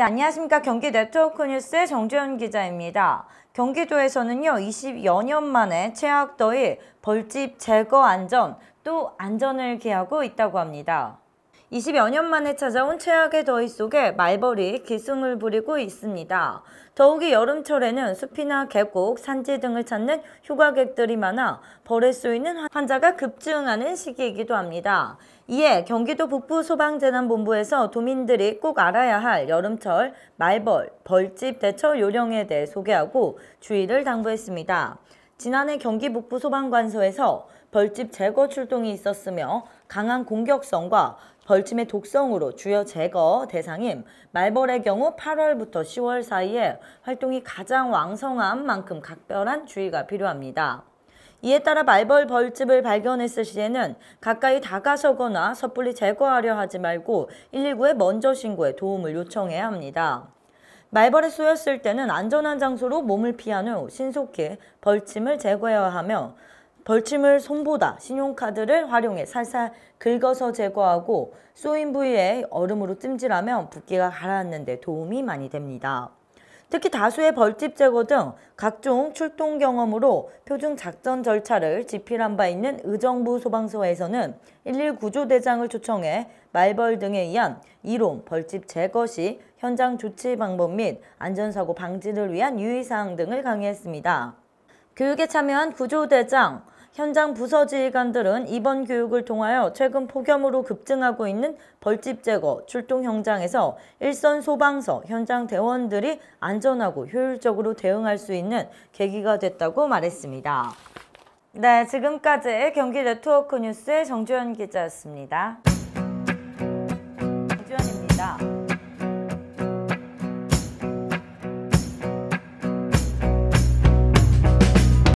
안녕하십니까. 경기 네트워크 뉴스의 정주현 기자입니다. 경기도에서는요, 20여 년 만에 최악더위, 벌집 제거 안전, 또 안전을 기하고 있다고 합니다. 20여 년 만에 찾아온 최악의 더위 속에 말벌이 기승을 부리고 있습니다. 더욱이 여름철에는 숲이나 계곡, 산지 등을 찾는 휴가객들이 많아 벌에 쏘이는 환자가 급증하는 시기이기도 합니다. 이에 경기도 북부소방재난본부에서 도민들이 꼭 알아야 할 여름철 말벌, 벌집 대처 요령에 대해 소개하고 주의를 당부했습니다. 지난해 경기 북부소방관서에서 벌집 제거 출동이 있었으며 강한 공격성과 벌침의 독성으로 주요 제거 대상인 말벌의 경우 8월부터 10월 사이에 활동이 가장 왕성한 만큼 각별한 주의가 필요합니다. 이에 따라 말벌 벌집을 발견했을 시에는 가까이 다가서거나 섣불리 제거하려 하지 말고 119에 먼저 신고해 도움을 요청해야 합니다. 말벌에 쏘였을 때는 안전한 장소로 몸을 피한 후 신속히 벌침을 제거해야 하며 벌침을 손보다 신용카드를 활용해 살살 긁어서 제거하고 쏘인 부위에 얼음으로 찜질하면 붓기가 가라앉는 데 도움이 많이 됩니다. 특히 다수의 벌집 제거 등 각종 출동 경험으로 표준 작전 절차를 집필한 바 있는 의정부 소방서에서는 119 구조대장을 초청해 말벌 등에 의한 이론, 벌집 제거 시 현장 조치 방법 및 안전사고 방지를 위한 유의사항 등을 강의했습니다. 교육에 참여한 구조대장, 현장 부서지휘관들은 이번 교육을 통하여 최근 폭염으로 급증하고 있는 벌집 제거 출동 현장에서 일선 소방서, 현장 대원들이 안전하고 효율적으로 대응할 수 있는 계기가 됐다고 말했습니다. 네, 지금까지 경기 네트워크 뉴스의 정주현 기자였습니다.